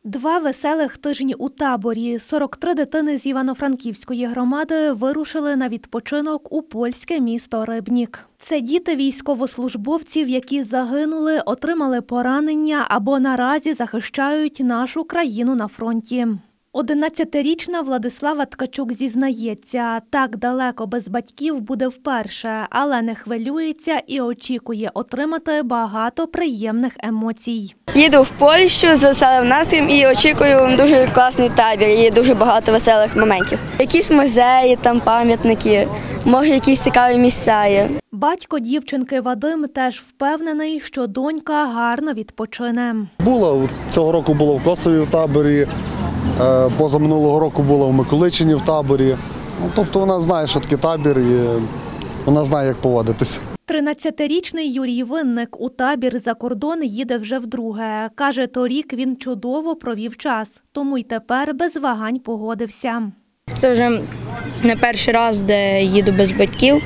2 веселих тижні у таборі. 43 дитини з Івано-Франківської громади вирушили на відпочинок у польське місто Рибнік. Це діти військовослужбовців, які загинули, отримали поранення або наразі захищають нашу країну на фронті. 11-річна Владислава Ткачук зізнається, так далеко без батьків буде вперше, але не хвилюється і очікує отримати багато приємних емоцій. Їду в Польщу з веселим настроєм і очікую дуже класний табір, і дуже багато веселих моментів. Якісь музеї, там пам'ятники, може якісь цікаві місця є. Батько дівчинки Вадим теж впевнений, що донька гарно відпочине. Цього року було в Косові в таборі, позаминулого року було в Миколичині в таборі. Тобто вона знає, що таке табір, і вона знає, як поводитись. 13-річний Юрій Винник у табір за кордон їде вже вдруге. Каже, торік він чудово провів час, тому й тепер без вагань погодився. Це вже не перший раз, де їду без батьків.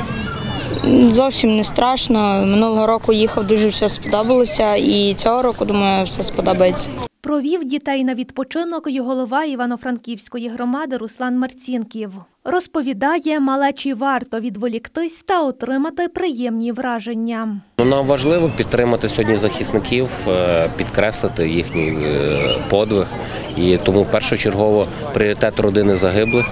Зовсім не страшно. Минулого року їхав, дуже все сподобалося, і цього року, думаю, все сподобається. Провів дітей на відпочинок і голова Івано-Франківської громади Руслан Марцінків. Розповідає, малечі варто відволіктись та отримати приємні враження. Нам важливо підтримати сьогодні захисників, підкреслити їхній подвиг. І тому першочергово пріоритет родини загиблих,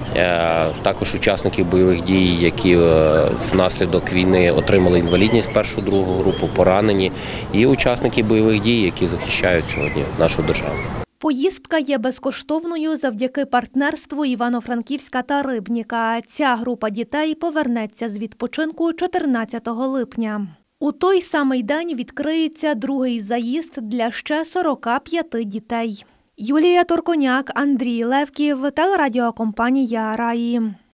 також учасників бойових дій, які внаслідок війни отримали інвалідність першу-другу групу, поранені, і учасники бойових дій, які захищають сьогодні нашу державу. Поїздка є безкоштовною завдяки партнерству Івано-Франківська та Рибніка. Ця група дітей повернеться з відпочинку 14 липня. У той самий день відкриється другий заїзд для ще 45 дітей. Юлія Торконяк, Андрій Левків, телерадіокомпанія «Раї».